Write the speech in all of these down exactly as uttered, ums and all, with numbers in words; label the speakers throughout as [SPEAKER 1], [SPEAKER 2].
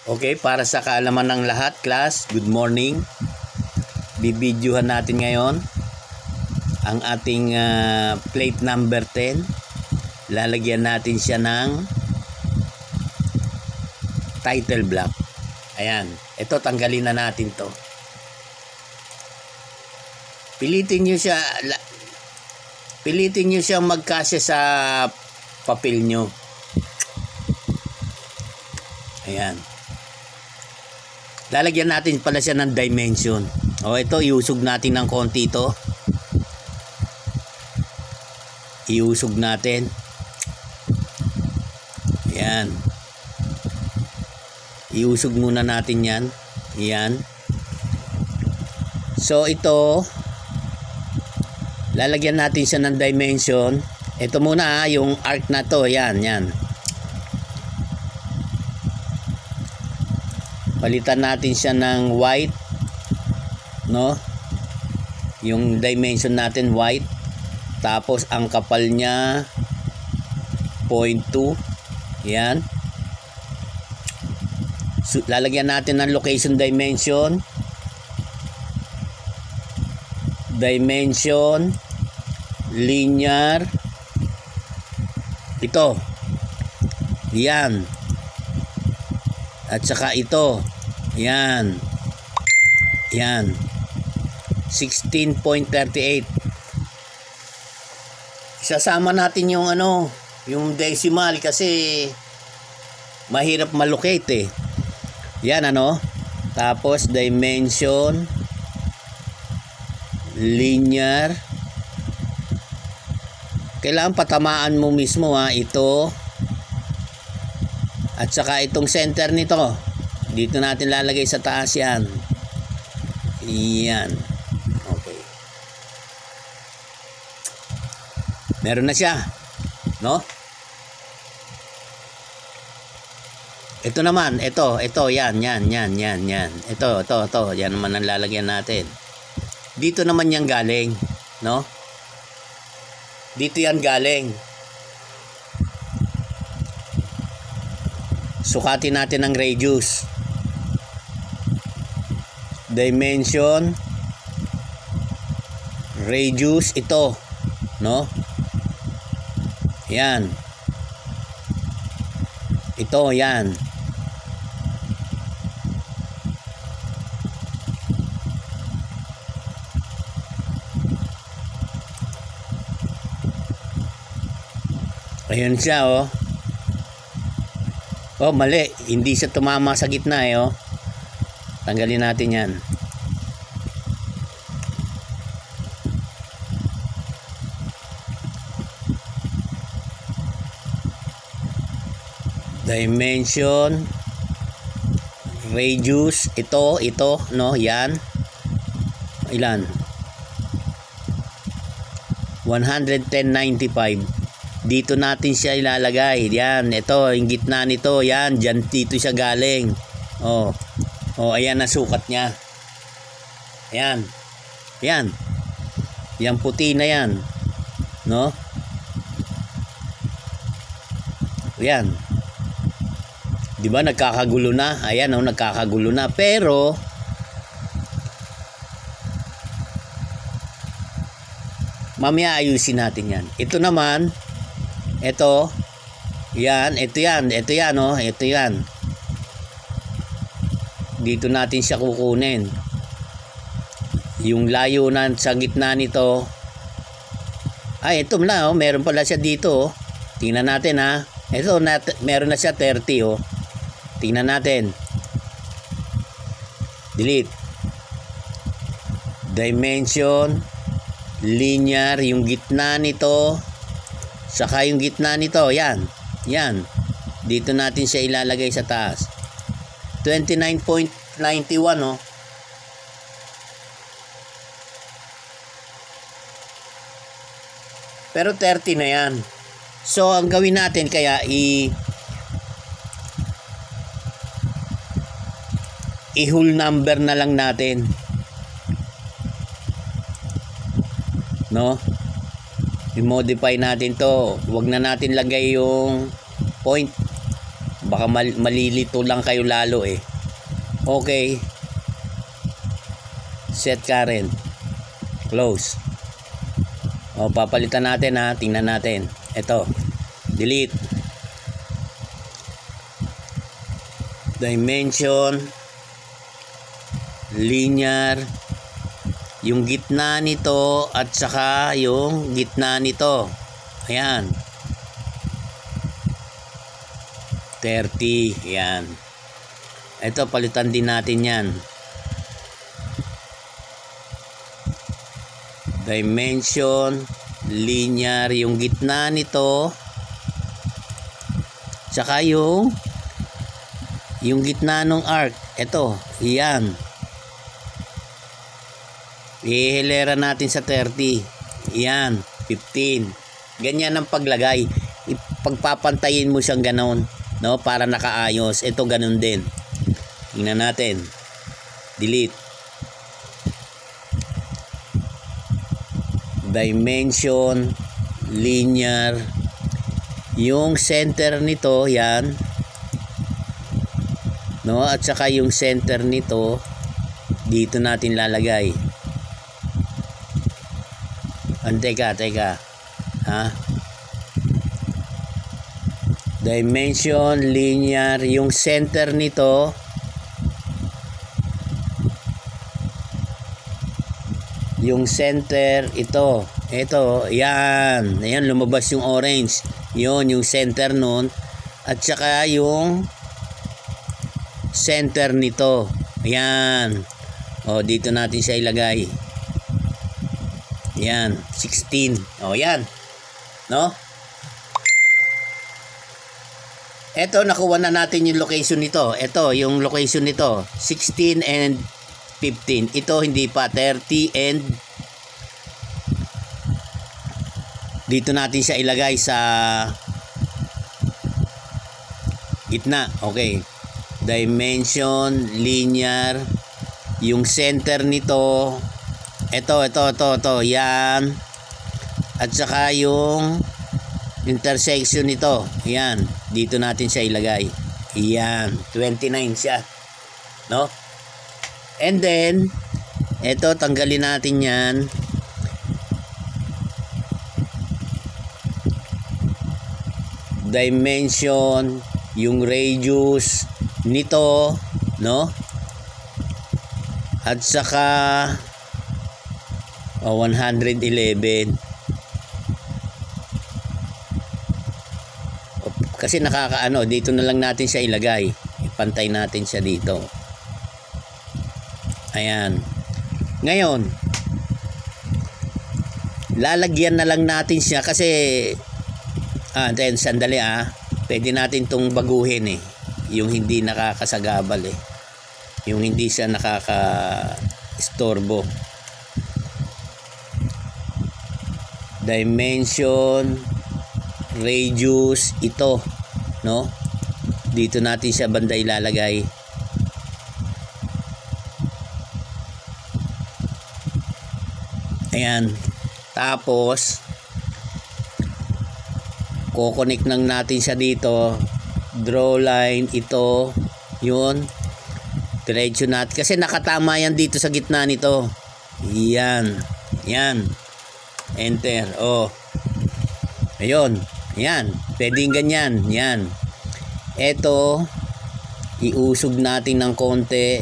[SPEAKER 1] Okay, para sa kaalaman ng lahat, class, good morning. Bibidyohan natin ngayon ang ating uh, plate number ten. Lalagyan natin siya ng title block. Ayan, ito tanggalin na natin to. Pilitin nyo siya, pilitin nyo siyang magkasya sa papel nyo. Ayan. Lalagyan natin pala siya ng dimension. O ito, iusog natin ng konti ito. Iusog natin. Ayan. Iusog muna natin yan. Ayan. So ito, lalagyan natin siya ng dimension. Ito muna ha, yung arc na to. Ayan, yan. Palitan natin siya ng white, no? Yung dimension natin white. Tapos ang kapal niya zero point two. Yan. So, lalagyan natin ng location dimension. Dimension linear. Ito. Yan. At saka ito. Yan. Yan. sixteen point three eight. Isasama natin yung ano, yung decimal kasi mahirap malocate eh. Yan ano. Tapos dimension linear. Kailangan patamaan mo mismo ha. Ito. At saka itong center nito, dito natin lalagay sa taas yan. Yan. Okay. Meron na siya. No? Ito naman, ito, ito, yan, yan, yan, yan, yan. Ito, ito, ito, yan naman ang lalagyan natin. Dito naman yan galing. No? Dito yan galing. Sukatin natin ang radius. Dimension radius ito, no? Yan. Ito, yan. Ayun siya, oh. Oh, mali. Hindi siya tumama sa gitna eh, oh. Tanggalin natin yan. Dimension radius ito, ito, no, yan. Ilan? one ten ninety-five. Dito natin siya ilalagay. Yan, ito, yung gitna nito. Yan, dyan, dito siya galing. Oh, oh, ayan na sukat niya. Ayan. Yan. Yan puti na yan. No? Yan. Di ba nagkakagulo na? Ayan, oh, nagkakagulo na. Pero, mamaya ayusin natin yan. Ito naman, ito, yan, ito yan, ito yan, oh, ito yan. Dito natin siya kukunin. Yung layo na sa gitna nito. Ay, ito na, oh, meron pala siya dito, oh. Tingnan natin, ha. Ito, na, meron na siya thirty, oh. Tingnan natin. Delete. Dimension linear, yung gitna nito. Saka yung gitna nito, yan. Yan. Dito natin siya ilalagay sa taas. twenty-nine point nine one, oh. Pero thirty na yan. So, ang gawin natin kaya i i-whole number na lang natin. No? I-modify natin to. Huwag na natin lagay yung point. Baka baka mal malilito lang kayo lalo eh. Okay. Set current. Close. O, papalitan natin ha. Tingnan natin. Ito. Delete. Dimension. Linear. Yung gitna nito at saka yung gitna nito. Ayan. thirty. Ayan. Ito, palitan din natin yan. Dimension. Linear. Yung gitna nito. Tsaka yung yung gitna ng arc. Ito. Ayan. Ihilera natin sa thirty. Ayan. fifteen. Ganyan ang paglagay. Ipagpapantayin mo siyang ganon, no? Para nakaayos. Ito ganon din. Tingnan natin. Delete. Dimension. Linear. Yung center nito, yan. No? At saka yung center nito, dito natin lalagay. Teka, teka. Ha? Dimension, linear, yung center nito. Yung center, ito. Ito, yan. Ayan, lumabas yung orange. Yun, yung center nun. At saka yung center nito. Ayan. O, dito natin siya ilagay. Yan, sixteen. O, yan. No? Ito, nakuha na natin yung location nito. Ito, yung location nito. sixteen and fifteen. Ito, hindi pa. thirty and dito natin siya ilagay sa gitna. Okay. Dimension, linear. Yung center nito. Ito, ito, ito, ito. Yan. At saka yung intersection nito. Yan. Dito natin siya ilagay. Yan. twenty-nine siya. No? And then, ito, tanggalin natin yan. Dimension. Yung radius nito. No? At saka oh, one hundred eleven. Kasi nakakaano, dito na lang natin siya ilagay. Ipantay natin siya dito. Ayan. Ngayon, lalagyan na lang natin siya kasi ah, then sandali ah. Pwede natin tong baguhin eh. Yung hindi nakakasagabal eh. Yung hindi siya nakaka-istorbo. Dimension, radius, ito, no? Dito natin siya banda ilalagay. Ayan. Tapos kukonek lang natin siya dito. Draw line, ito, yun. Diretso natin. Kasi nakatama yan dito sa gitna nito. Yan. Yan. Enter. Oh. Ayun. Yan. Pwedeng ganyan. Yan. Ito, iusog natin ng konti.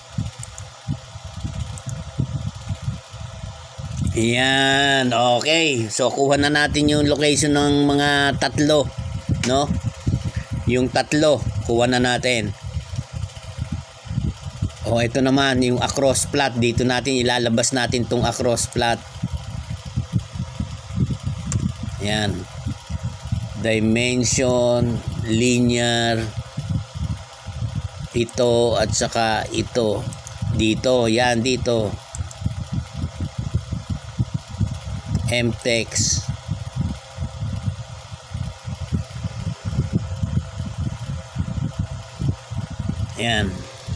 [SPEAKER 1] Yan. Okay. So, kuha na natin yung location ng mga tatlo. No? Yung tatlo. Kuha na natin. O, ito naman. Yung across plot. Dito natin ilalabas natin tong across plot. Yan. Dimension, linear, ito at saka ito. Dito, yan dito. M-text. Yan.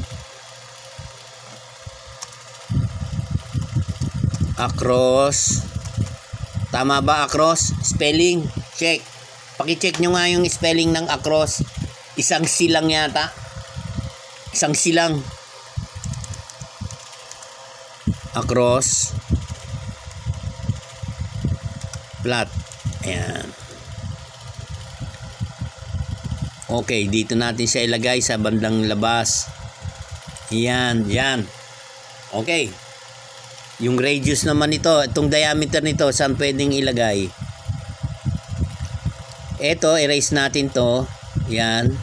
[SPEAKER 1] Across. Tama ba across? Spelling? Check. Paki-check nyo nga yung spelling ng across. isang silang yata. Isang silang. Across. Flat. Ayan. Okay, dito natin siya ilagay sa bandang labas. Yan, yan. Okay. Yung radius naman nito, itong diameter nito, saan pwedeng ilagay? Ito, erase natin to. Yan.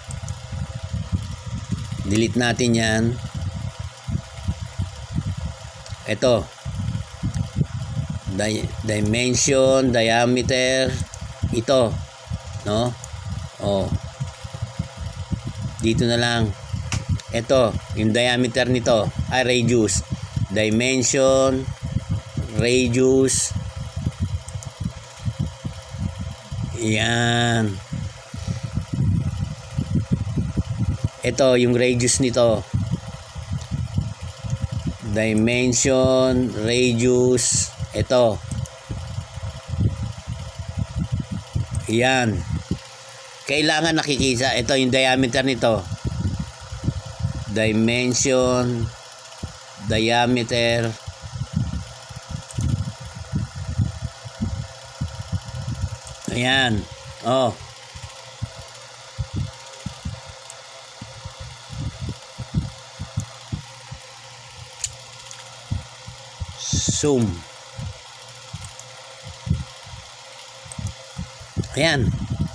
[SPEAKER 1] Delete natin yan. Ito. Di dimension, diameter. Ito. No? Oh. Dito na lang. Ito, yung diameter nito. Ay, radius. Dimension, radius. Yan. Ito, yung radius nito. Dimension, radius. Ito. Yan. Kailangan nakikita. Ito yung diameter nito. Dimension, diameter. Ayan. Oh. Zoom. Ayan.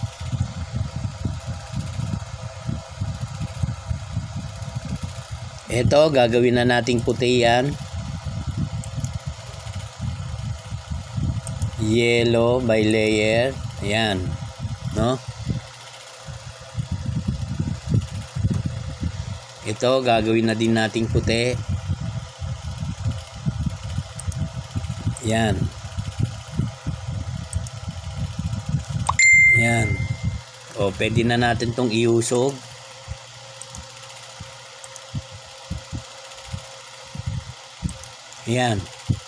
[SPEAKER 1] Ito, gagawin na nating puti yan. Yellow by layer. Ayan. No? Ito, gagawin na din nating puti. Yan. Yan. O, pwede na natin tong iusog. Yan.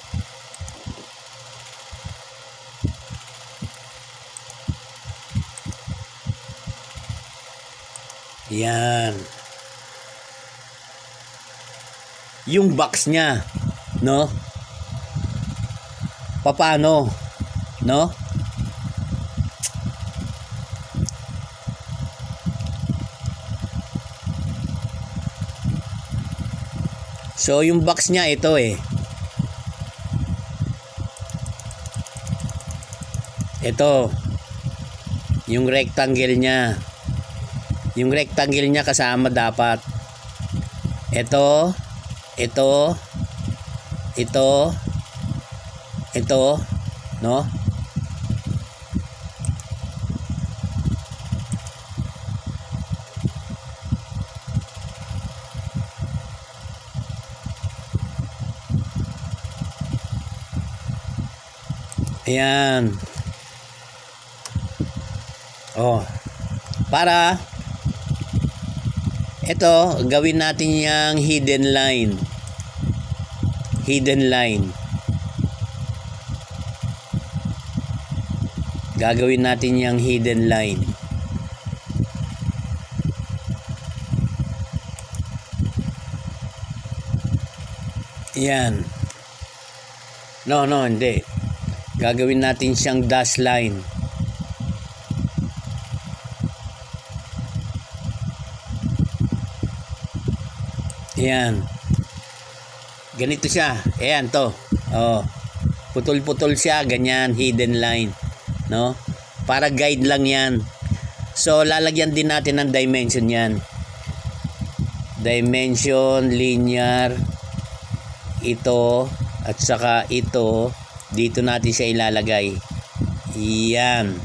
[SPEAKER 1] Yan. Yung box niya, no? Paano, no? So yung box niya ito eh. Ito. Yung rectangle niya. Yung rectangle niya kasama dapat. Ito, ito, ito, ito, no? Ayan. Oh. Para ito, gawin natin yung hidden line. Hidden line. Gagawin natin yung hidden line. Yan. No, no, hindi. Gagawin natin siyang dash line. Yan. Ganito siya. Ayan to. Oh. Putol-putol siya, ganyan, hidden line, no? Para guide lang 'yan. So lalagyan din natin ng dimension 'yan. Dimension, linear, ito at saka ito, dito natin siya ilalagay. Yan.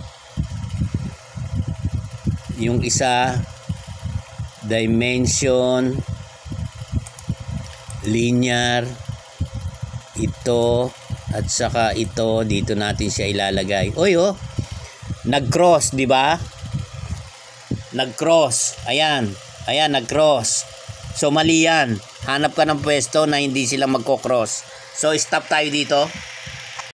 [SPEAKER 1] Yung isa, dimension, linear, ito at saka ito, dito natin siya ilalagay. Oy, oh. Nag-cross, 'di ba? Nag-cross. Ayan. Ayan, nag-cross. So mali 'yan. Hanap ka ng pwesto na hindi sila magko-cross. So stop tayo dito.